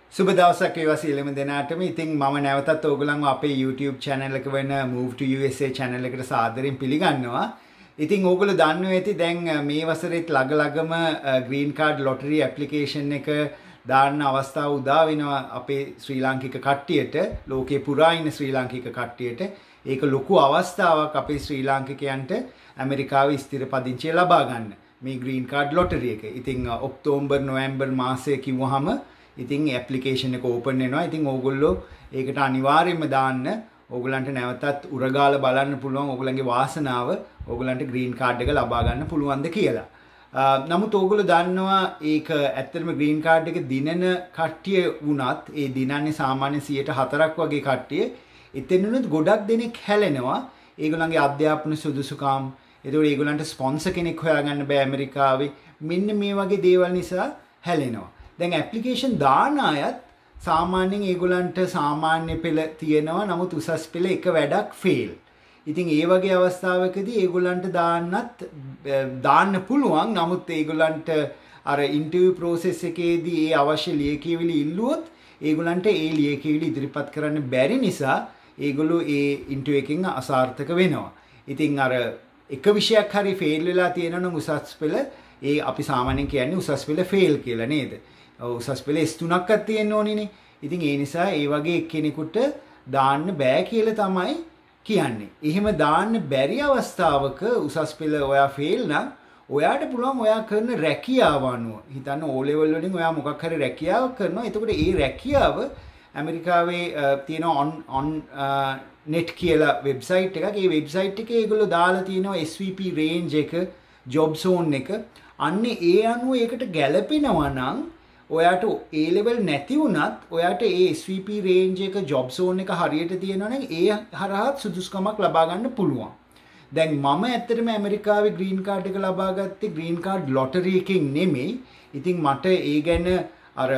සුබ දවසක් වේවා සියලුම දෙනාටම. ඉතින් මම නැවතත් ඕගොල්ලන්ව අපේ YouTube channel එක වෙන Move to USA channel එකට සාදරයෙන් පිළිගන්නවා. ඉතින් ඕගොල්ලෝ දන්නවා ඇති දැන් මේ වසරේත් ළඟම green card lottery application එක දාන්න අවස්ථාව උදා වෙනවා අපේ ශ්‍රී ලාංකික කට්ටියට, ලෝකේ පුරා ඉන්න ශ්‍රී ලාංකික කට්ටියට. ඒක ලොකු අවස්ථාවක් අපේ ශ්‍රී ලාංකිකයන්ට ඇමරිකාවේ ස්ථිර පදිංචිය ලබා ගන්න. මේ green card lottery එක. ඉතින් ඔක්තෝබර් නොවැම්බර් මාසයේ කිව්වහම ඉතින් ඇප්ලිකේෂන් එක ඕපන් වෙනවා. ඉතින් ඕගොල්ලෝ ඒකට අනිවාර්යයෙන්ම දාන්න. ඕගොල්ලන්ට නැවතත් උරගාලා බලන්න පුළුවන් ඕගොල්ලන්ගේ වාසනාව ඕගොල්ලන්ට ග්‍රීන් කාඩ් එක ලබා ගන්න පුළුවන්ද කියලා. නමුත් ඕගොල්ලෝ දන්නවා ඒක ඇත්තටම ග්‍රීන් කාඩ් එක දිනන කට්ටිය වුණත් ඒ දිනන්නේ සාමාන්‍ය 104ක් වගේ කට්ටිය. එතනුත් ගොඩක් දෙනෙක් හැලෙනවා. ඒගොල්ලන්ගේ අධ්‍යාපන සුදුසුකම්, ඒතකොට ඒගොල්ලන්ට ස්පොන්සර් කෙනෙක් හොයාගන්න බෑ ඇමරිකාවේ. මෙන්න මේ වගේ දේවල් නිසා හැලෙනවා. දැන් ඇප්ලිකේෂන් දාන අයත් සාමාන්‍යයෙන් ඒගොල්ලන්ට සාමාන්‍ය පෙළ තියෙනවා, නමුත් උසස් පෙළ එක වැඩක් ෆේල්. ඉතින් ඒ වගේ අවස්ථාවකදී ඒගොල්ලන්ට දාන්න පුළුවන්. නමුත් ඒගොල්ලන්ට අර ඉන්ටර්විව් ප්‍රොසෙස් එකේදී ඒ අවශ්‍ය ලියකියවිලි ඉල්ලුවොත් ඒගොල්ලන්ට ඒ ලියකියවිලි ඉදිරිපත් කරන්න බැරි නිසා ඒගොල්ලෝ ඒ ඉන්ටර්විව් එකෙන් අසාර්ථක වෙනවා. ඉතින් අර එක විෂයක් හරි ෆේල් වෙලා තියෙනවා නම් උසස් පෙළ ඒ අපි සාමාන්‍යයෙන් කියන්නේ උසස් පෙළ ෆේල් කියලා නේද? උසස් පෙළ S3ක්වත් තියෙන්න ඕනිනේ. ඉතින් ඒ නිසා ඒ වගේ කෙනෙකුට දාන්න බෑ කියලා තමයි කියන්නේ. එහෙම දාන්න බැරි අවස්ථාවක උසස් පෙළ ඔයා ෆේල් නම් ඔයාට පුළුවන් ඔයා කරන රැකියාව අනුව හිතන්න O level වලින් ඔයා මොකක් හරි රැකියාවක් කරනවා. එතකොට ඒ රැකියාව ඇමරිකාවේ තියෙන on net කියලා වෙබ්සයිට් එකක්. ඒ වෙබ්සයිට් එකේ ඒගොල්ලෝ දාලා තියෙනවා SVP range එක, job zone එක. අන්නේ ඒ අනුව ඒකට ගැලපෙනවා නම් ඔයාට A level නැති වුණත් ඔයාට ඒ SVP range එක job zone එක හරියට තියෙනවා නම් ඒ හරහා සුදුසුකමක් ලබා ගන්න පුළුවන්. දැන් මම ඇත්තටම ඇමරිකාවේ green card එක ලබා ගත්තේ green card lottery එකෙන් නෙමෙයි. ඉතින් මට ඒ ගැන අර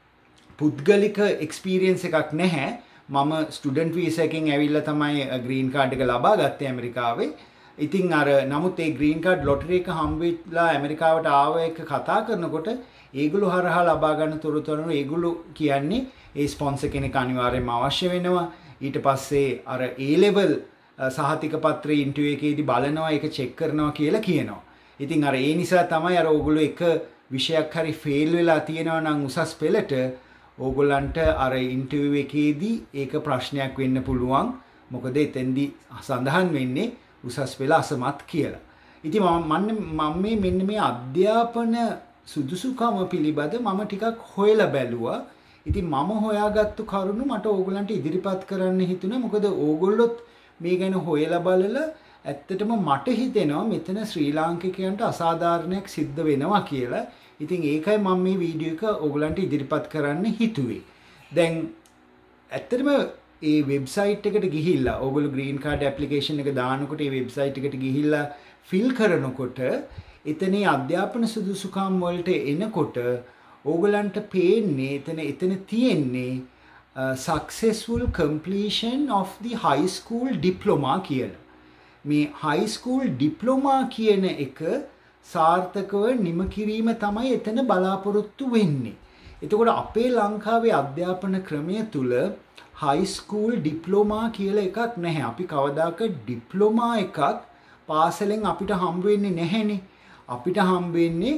පුද්ගලික experience එකක් නැහැ. මම student visa එකෙන් ඇවිල්ලා තමයි green card එක ලබා ගත්තේ ඇමරිකාවේ. ඉතින් අර නමුත් ඒ green card lottery එක හම්බෙලා ඇමරිකාවට ආව එක කතා කරනකොට ඒගොල්ලෝ හරහා ලබා ගන්න තොරතුරු ඒගොල්ලෝ කියන්නේ ඒ ස්පොන්සර් කෙනෙක් අනිවාර්යයෙන්ම අවශ්‍ය වෙනවා. ඊට පස්සේ අර A level සහතික පත්‍රයේ ඉන්ටර්විව් එකේදී බලනවා, ඒක චෙක් කරනවා කියලා කියනවා. ඉතින් අර ඒ නිසා තමයි අර ඕගොල්ලෝ එක විෂයක් හරි ෆේල් වෙලා තියෙනවා නම් උසස් පෙළට ඕගොල්ලන්ට අර ඉන්ටර්විව් එකේදී ඒක ප්‍රශ්නයක් වෙන්න පුළුවන්. මොකද එතෙන්දී සඳහන් වෙන්නේ උසස් පෙළ අසමත් කියලා. ඉතින් මම මෙන්න මේ අධ්‍යාපන සුදුසුකම පිළිබඳ මම ටිකක් හොයලා බැලුවා. ඉතින් මම හොයාගත්තු කරුණු මට ඕගොල්ලන්ට ඉදිරිපත් කරන්න හිතුණා. මොකද ඕගොල්ලොත් මේ ගැන හොයලා බලලා ඇත්තටම මට හිතෙනවා මෙතන ශ්‍රී ලාංකිකයන්ට අසාධාරණයක් සිද්ධ වෙනවා කියලා. ඉතින් ඒකයි මම මේ වීඩියෝ එක ඕගොල්ලන්ට ඉදිරිපත් කරන්න හිතුවේ. දැන් ඇත්තටම ඒ වෙබ්සයිට් එකට ගිහිල්ලා ඕගොල්ලෝ green card application එක දානකොට ඒ වෙබ්සයිට් එකට ගිහිල්ලා fill කරනකොට එතනේ අධ්‍යාපන සුදුසුකම් වලට එනකොට ඕගොල්ලන්ට පේන්නේ එතන තියෙන්නේ successful completion of the high school diploma කියලා. මේ high school diploma කියන එක සාර්ථකව නිම කිරීම තමයි එතන බලාපොරොත්තු වෙන්නේ. එතකොට අපේ ලංකාවේ අධ්‍යාපන ක්‍රමය තුල high school diploma කියලා එකක් නැහැ. අපි කවදාක diploma එකක් පාසලෙන් අපිට හම්බ වෙන්නේ නැහැනේ. අපිට හම්බ වෙන්නේ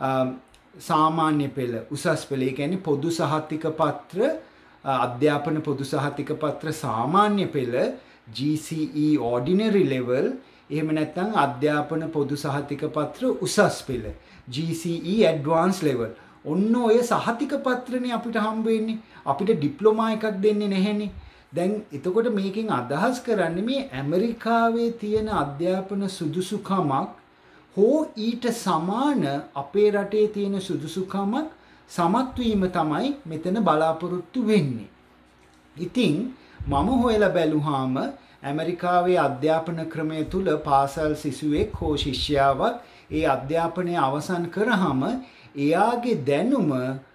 සාමාන්‍ය පෙළ, උසස් පෙළ. ඒ කියන්නේ පොදු සහතික පත්‍ර, අධ්‍යාපන පොදු සහතික පත්‍ර සාමාන්‍ය පෙළ, GCE ordinary level, එහෙම නැත්නම් අධ්‍යාපන පොදු සහතික පත්‍ර උසස් පෙළ, GCE advanced level. ඔන්න ඔය සහතික පත්‍රනේ අපිට හම්බ වෙන්නේ. අපිට ඩිප්ලෝමා එකක් දෙන්නේ නැහෙනේ. දැන් එතකොට මේකෙන් අදහස් කරන්නේ මේ ඇමරිකාවේ තියෙන අධ්‍යාපන සුදුසුකමක් හෝ ඊට සමාන අපේ රටේ තියෙන සුදුසුකමක් සමත් වීම තමයි මෙතන බලාපොරොත්තු වෙන්නේ. ඉතින් මම හොයලා බැලුවාම ඇමරිකාවේ අධ්‍යාපන ක්‍රමය තුල පාසල් සිසුවෙක් හෝ ශිෂ්‍යාවක් ඒ අධ්‍යාපනය අවසන් කරාම එයාගේ දැනුම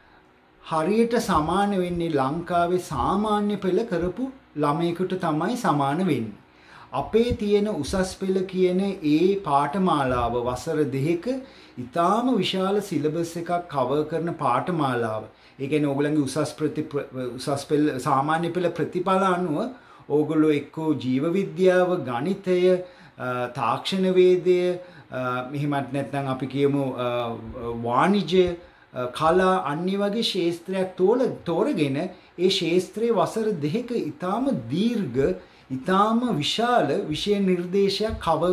හරියට සමාන වෙන්නේ ලංකාවේ සාමාන්‍ය පෙළ කරපු ළමයෙකුට තමයි සමාන වෙන්නේ. අපේ තියෙන උසස් පෙළ කියන ඒ පාඨමාලාව වසර 2ක ඊටාම විශාල සිලබස් එකක් කවර් කරන පාඨමාලාව. ඒ කියන්නේ ඕගොල්ලන්ගේ උසස් පෙළ සාමාන්‍ය පෙළ ප්‍රතිඵල අනුව ඕගොල්ලෝ එක්කෝ ජීව විද්‍යාව, ගණිතය, තාක්ෂණ වේදය, මෙහෙමත් නැත්නම් අපි කියමු වාණිජ්‍ය, කලා අන්‍ය වගේ ශාස්ත්‍රයක් තෝරගෙන ඒ ශාස්ත්‍රයේ වසර 2ක ඊටාම දීර්ඝ ඊටාම විශාල විෂය නිර්දේශයක් කවර්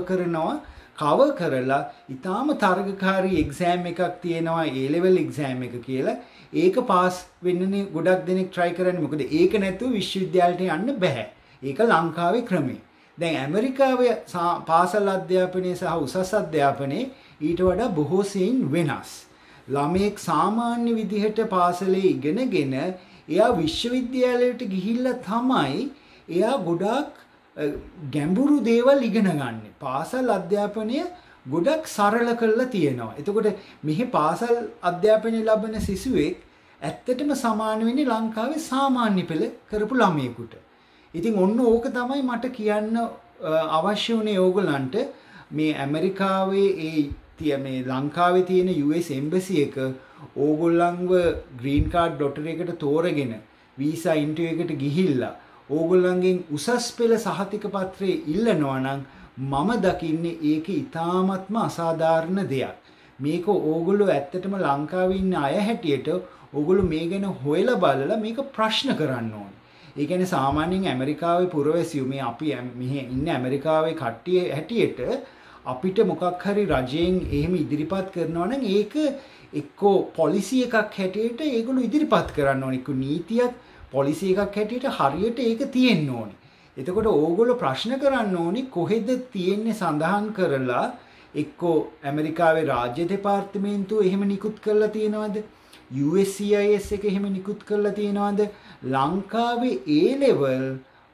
කරලා ඊටාම තරගකාරී එක්සෑම් එකක් තියෙනවා A level එක්සෑම් එක කියලා. ඒක පාස් වෙන්නනේ ගොඩක් දෙනෙක් try කරන්නේ. මොකද ඒක නැතුව විශ්වවිද්‍යාලයට යන්න බෑ. ඒක ලංකාවේ ක්‍රමය. දැන් ඇමරිකාවේ පාසල් අධ්‍යාපනයේ සහ උසස් අධ්‍යාපනයේ ඊට වඩා බොහෝ සෙයින් වෙනස්. ළමයෙක් සාමාන්‍ය විදිහට පාසලේ ඉගෙනගෙන එයා විශ්වවිද්‍යාලයට ගිහිල්ලා තමයි එයා ගොඩක් ගැඹුරු දේවල් ඉගෙන ගන්න. පාසල් අධ්‍යාපනය ගොඩක් සරල කරලා තියෙනවා. එතකොට මෙහි පාසල් අධ්‍යාපනය ලබන සිසුවෙක් ඇත්තටම සමාන වෙන්නේ ලංකාවේ සාමාන්‍ය පෙළ කරපු ළමයෙකුට. ඉතින් ඔන්න ඕක තමයි මට කියන්න අවශ්‍ය වුණේ ඕගොල්ලන්ට මේ ඇමරිකාවේ මේ ලංකාවේ තියෙන US embassy එක ඕගොල්ලන්ව green card lottery එකට තෝරගෙන visa interview එකට ගිහිල්ලා ඕගොල්ලන්ගෙන් උසස් පෙළ සහතික පත්‍රය ඉල්ලනවා නම් මම දකින්නේ ඒක ඉතාමත්ම අසාධාරණ දෙයක්. මේක ඕගොල්ලෝ ඇත්තටම ලංකාවේ ඉන්න අය හැටියට ඕගොල්ලෝ මේ ගැන හොයලා බලලා මේක ප්‍රශ්න කරන්න ඕනේ. ඒ කියන්නේ සාමාන්‍යයෙන් ඇමරිකාවේ පුරවැසියෝ මේ අපි මෙහි ඉන්න ඇමරිකාවේ කට්ටිය හැටියට අපිට මොකක් හරි රජයෙන් එහෙම ඉදිරිපත් කරනවා නම් ඒක එක්කෝ පොලිසි එකක් හැටියට ඒගොල්ලෝ ඉදිරිපත් කරන්න ඕනේ. එක්කෝ නීතියක් පොලිසි එකක් හැටියට හරියට ඒක තියෙන්න ඕනේ. එතකොට ඕගොල්ලෝ ප්‍රශ්න කරන්න ඕනේ කොහෙද තියෙන්නේ සඳහන් කරලා එක්කෝ ඇමරිකාවේ රාජ්‍ය දෙපාර්තමේන්තුව එහෙම නිකුත් කරලා තියෙනවද? USCIS එක එහෙම නිකුත් කරලා තියෙනවද? ලංකාවේ A level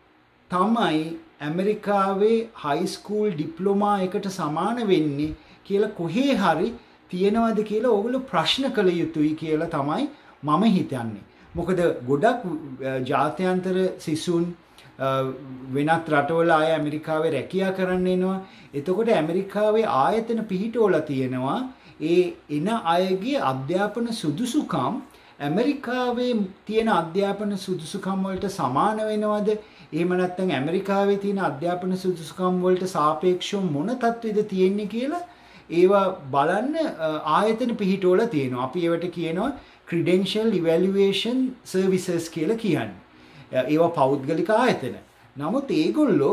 තමයි ඇමරිකාවේ high school diploma එකට සමාන වෙන්නේ කියලා කොහේ හරි තියෙනවද කියලා ඕගොල්ලෝ ප්‍රශ්න කළ යුතුයි කියලා තමයි මම හිතන්නේ. මොකද ගොඩක් ජාත්‍යන්තර සිසුන් වෙනත් රටවල අය ඇමරිකාවේ රැකියා කරන්න එනවා. එතකොට ඇමරිකාවේ ආයතන පිහිටවලා තියෙනවා. ඒ එන අයගේ අධ්‍යාපන සුදුසුකම් ඇමරිකාවේ තියෙන අධ්‍යාපන සුදුසුකම් වලට සමාන වෙනවද? එහෙම නැත්නම් ඇමරිකාවේ තියෙන අධ්‍යාපන සුදුසුකම් වලට සාපේක්ෂව මොන තත්ත්වෙද තියෙන්නේ කියලා ඒවා බලන්න ආයතන පිහිටවල තියෙනවා. අපි ඒවට කියනවා credential evaluation services කියලා කියන්නේ. ඒවා පෞද්ගලික ආයතන. නමුත් ඒගොල්ලෝ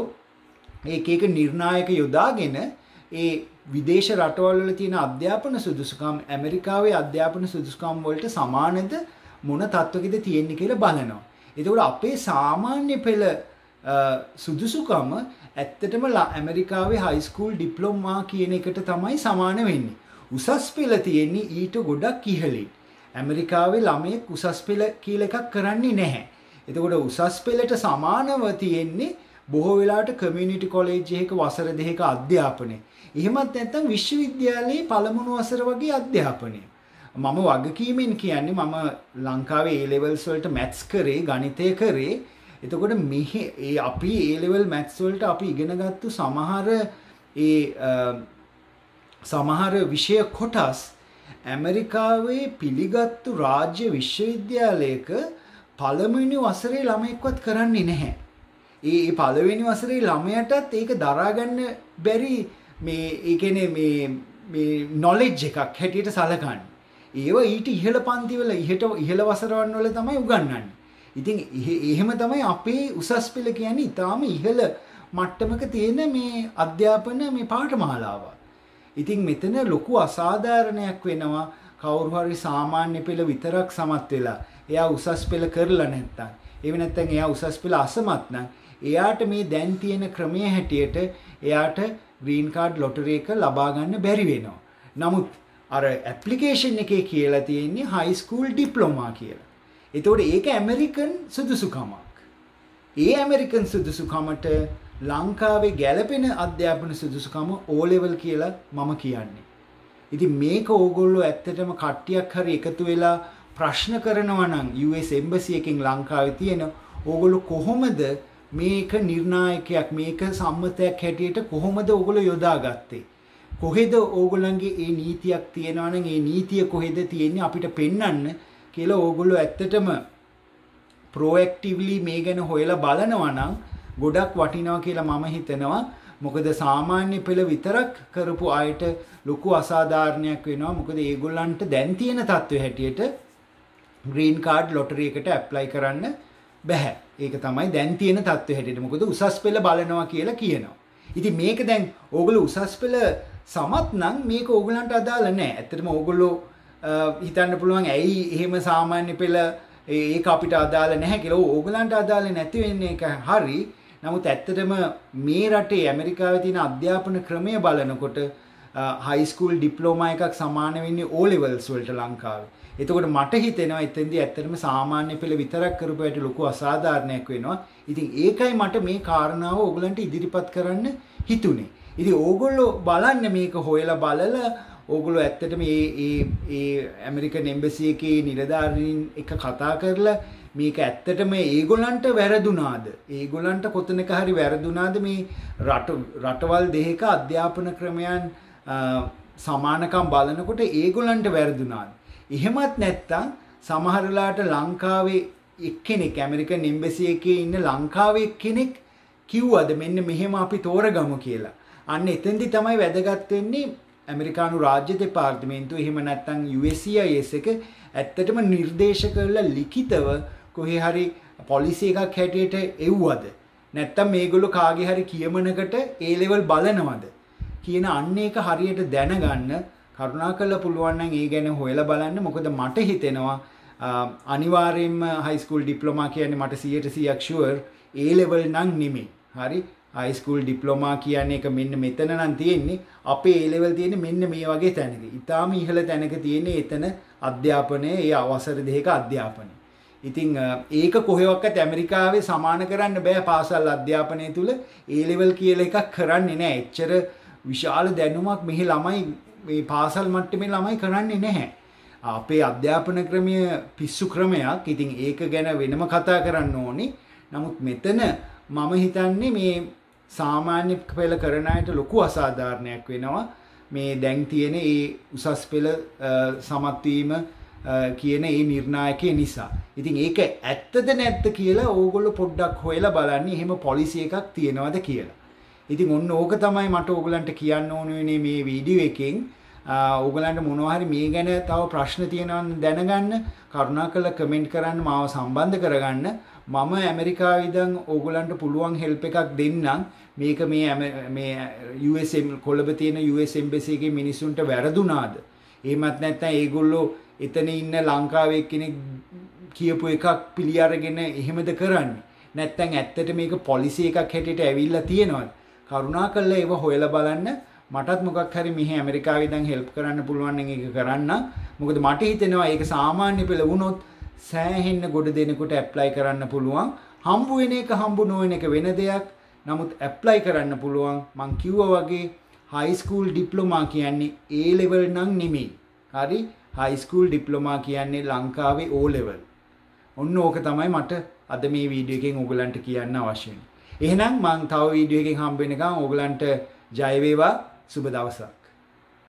එක නිර්ණායක යොදාගෙන ඒ විදේශ රටවල් වල තියෙන අධ්‍යාපන සුදුසුකම් ඇමරිකාවේ අධ්‍යාපන සුදුසුකම් වලට සමානද මොන තත්ත්වයකද තියෙන්නේ කියලා බලනවා. එතකොට අපේ සාමාන්‍ය පෙළ සුදුසුකම ඇත්තටම ඇමරිකාවේ high school diploma කියන එකට තමයි සමාන වෙන්නේ. උසස් පෙළ තියෙන්නේ ඊට ගොඩක් ඉහළින්. ඇමරිකාවේ ළමයෙක් උසස් පෙළ කියලා එකක් කරන්නේ නැහැ. එතකොට උසස් පෙළට සමානව තියෙන්නේ බොහෝ වෙලාවට community college එකක වසර 2ක අධ්‍යාපනය. එහෙමත් නැත්නම් විශ්වවිද්‍යාලයේ පළමුණු වසර වගේ අධ්‍යාපනය. මම වගකීමෙන් කියන්නේ මම ලංකාවේ A levels වලට maths කරේ, ගණිතය කරේ. එතකොට මෙහි අපි A level maths වලට අපි ඉගෙනගත්තු සමහර විෂය කොටස් ඇමරිකාවේ පිළිගත්තු රාජ්‍ය විශ්වවිද්‍යාලයක පළමුවෙනි වසරේ ළමයෙක්වත් කරන්නේ නැහැ. ඒ පළවෙනි වසරේ ළමයාටත් ඒක දරා ගන්න බැරි මේ ඒ කියන්නේ මේ knowledge එකක් හැටියට සලකන්නේ. ඒව ඊට ඉහළ පන්තිවල ඉහළ වසරවන් වල තමයි උගන්වන්නේ. ඉතින් එහෙම තමයි අපේ උසස් පෙළ කියන්නේ ඊටාම ඉහළ මට්ටමක තියෙන මේ අධ්‍යාපන මේ පාඨමාලාව. ඉතින් මෙතන ලොකු අසාධාරණයක් වෙනවා කවුරු හරි සාමාන්‍ය පෙළ විතරක් සමත් වෙලා එයා උසස් පෙළ කරලා නැත්තම් එහෙම නැත්නම් එයා උසස් පෙළ අසමත් නම් එයාට මේ දැන් තියෙන ක්‍රමයේ හැටියට එයාට green card lottery එක ලබා ගන්න බැරි වෙනවා. නමුත් අර ඇප්ලිකේෂන් එකේ කියලා තියෙන්නේ high school diploma කියලා. ඒතකොට ඒක ඇමරිකන් සුදුසුකමක්. ඒ ඇමරිකන් සුදුසුකමට ලංකාවේ ගැළපෙන අධ්‍යාපන සුදුසුකම O level කියලා මම කියන්නේ. ඉතින් මේක ඕගොල්ලෝ ඇත්තටම කට්ටියක් හරි එකතු වෙලා ප්‍රශ්න කරනවා නම් US embassy එකෙන් ලංකාවේ තියෙන ඕගොල්ලෝ කොහොමද මේක නිර්ණායකයක් මේක සම්මතයක් හැටියට කොහොමද ඕගොල්ලෝ යොදාගත්තේ? කොහෙද ඕගොල්ලන්ගේ ඒ නීතියක් තියෙනවා නම් ඒ නීතිය කොහෙද තියෙන්නේ අපිට පෙන්වන්න කියලා ඕගොල්ලෝ ඇත්තටම proactively මේ ගැන හොයලා බලනවා නම් ගොඩක් වටිනවා කියලා මම හිතනවා. මොකද සාමාන්‍ය පෙළ විතරක් කරපු අයට ලොකු අසාධාරණයක් වෙනවා. මොකද ඒගොල්ලන්ට දැන් තියෙන තත්ත්වය හැටියට green card lottery එකට apply කරන්න බැහැ. ඒක තමයි දැන් තියෙන තත්ත්වය හැටියට. මොකද උසස් පෙළ බලනවා කියලා කියනවා. ඉතින් මේක දැන් ඕගොල්ලෝ උසස් පෙළ සමත් නම් මේක ඕගොල්ලන්ට අදාළ නැහැ. ඇත්තටම ඕගොල්ලෝ හිතන්න පුළුවන් ඇයි එහෙම සාමාන්‍ය පෙළ ඒක අපිට අදාළ නැහැ කියලා. ඕගොල්ලන්ට අදාළ නැති වෙන්නේ ඒක හරි. නමුත් ඇත්තටම මේ රටේ ඇමරිකාවේ තියෙන අධ්‍යාපන ක්‍රමය බලනකොට හයි ස්කූල් ඩිප්ලෝමා එකක් සමාන වෙන්නේ O levels වලට ලංකාවේ. එතකොට මට හිතෙනවා එතෙන්දී ඇත්තටම සාමාන්‍ය පෙළ විතරක් කරපුවාට ලොකු අසාධාරණයක් වෙනවා. ඉතින් ඒකයි මට මේ කාරණාව ඕගොල්ලන්ට ඉදිරිපත් කරන්න හිතුනේ. ඉතින් ඕගොල්ලෝ බලන්න මේක හොයලා බලලා ඕගොල්ලෝ ඇත්තටම මේ ඇමරිකන් එම්බසි එකේ නිලධාරීන් එක කතා කරලා මේක ඇත්තටම ඒගොල්ලන්ට වැරදුනාද? ඒගොල්ලන්ට කොතනක හරි වැරදුනාද මේ රටවල් දෙකක අධ්‍යාපන ක්‍රමයන් සමානකම් බලනකොට ඒගොල්ලන්ට වැරදුනාද? එහෙමත් නැත්නම් සමහර වෙලාවට ලංකාවේ එක්කෙනෙක් ඇමරිකන් එම්බසි එකේ ඉන්න ලංකාවේ එක්කෙනෙක් කිව්වද මෙන්න මෙහෙම අපි තෝරගමු කියලා. අන්න එතෙන්දි තමයි වැදගත් වෙන්නේ ඇමරිකානු රාජ්‍ය දෙපාර්තමේන්තුව එහෙම නැත්නම් USCIS එක ඇත්තටම නිර්දේශ කරලා ලිඛිතව කොහේ හරි පොලිසි එකක් හැටියට එව්වද නැත්නම් මේගොල්ලෝ කාගේ හරි කියමනකට A level බලනවද කියන අන්න ඒක හරියට දැනගන්න කරුණාකරලා පුළුවන් නම් ඒ ගැන හොයලා බලන්න. මොකද මට හිතෙනවා අනිවාර්යයෙන්ම high school diploma කියන්නේ මට 100% sure A level නම් නෙමෙයි. හරි high school diploma කියන්නේ එක මෙන්න මෙතන නම් තියෙන්නේ. අපේ A level තියෙන්නේ මෙන්න මේ වගේ තැනක. ඊටාම ඉහළ තැනක තියෙන්නේ එතන අධ්‍යාපනයේ ඒ අවසර දෙක අධ්‍යාපනය. ඉතින් ඒක කොහෙවත් ඇමරිකාවේ සමාන කරන්න බෑ පාසල් අධ්‍යාපනය තුල A level කියලා එකක් කරන්නේ නැහැ. එච්චර විශාල දැනුමක් මෙහි ළමයි මේ පාසල් මට්ටමේ ළමයි කරන්නේ නැහැ. අපේ අධ්‍යාපන ක්‍රමය පිස්සු ක්‍රමයක්. ඉතින් ඒක ගැන වෙනම කතා කරන්න ඕනේ. නමුත් මෙතන මම හිතන්නේ මේ සාමාන්‍ය පෙළ කරන අයට ලොකු අසාධාරණයක් වෙනවා. මේ දැන් තියෙන ඒ උසස් පෙළ සමත් වීම කියන ඒ නිර්ණායකය නිසා. ඉතින් ඒක ඇත්තද නැත්ද කියලා ඕගොල්ලෝ පොඩ්ඩක් හොයලා බලන්න. එහෙම පොලිසි එකක් තියෙනවද කියලා. ඉතින් ඔන්න ඕක තමයි මට ඕගලන්ට කියන්න ඕන වෙන්නේ මේ වීඩියෝ එකෙන්. ඕගලන්ට මොනවා හරි මේ ගැන තව ප්‍රශ්න තියෙනවා දැනගන්න කරුණාකරලා කමෙන්ට් කරන්න මාව සම්බන්ධ කරගන්න. මම ඇමරිකාවේ ඉඳන් ඕගලන්ට පුළුවන් හෙල්ප් එකක් දෙන්නම්. මේක මේ USM කොළඹ තියෙන US embassy එකේ මිනිස්සුන්ට වැරදුනාද? එහෙමත් නැත්නම් ඒගොල්ලෝ එතන ඉන්න ලංකාවේ කෙනෙක් කියපු එකක් පිළි අරගෙන එහෙමද කරන්නේ? නැත්නම් ඇත්තට මේක පොලිසි එකක් හැටියට ඇවිල්ලා තියෙනවද? කරුණාකරලා ඒව හොයලා බලන්න. මටත් මොකක් හරි මෙහි ඇමරිකාවේ ඉඳන් හෙල්ප් කරන්න පුළුවන් නම් ඒක කරන්න. මොකද මට හිතෙනවා ඒක සාමාන්‍ය පෙළ වුණොත් සෑහෙන්න ගොඩ දෙනෙකුට ඇප්ලයි කරන්න පුළුවන්. හම්බ වෙන එක හම්බ නොවන එක වෙන දෙයක්. නමුත් ඇප්ලයි කරන්න පුළුවන්. මං කිව්වා වගේ high school diploma කියන්නේ A level නම් නෙමෙයි. හරි? high school diploma කියන්නේ ලංකාවේ O level. ඔන්න ඕක තමයි මට අද මේ වීඩියෝ එකෙන් ඔයගලන්ට කියන්න අවශ්‍ය වෙන්නේ. එහෙනම් මං තව වීඩියෝ එකකින් හම්බ වෙනකන් ඔයගලන්ට ජය වේවා. සුබ දවසක්.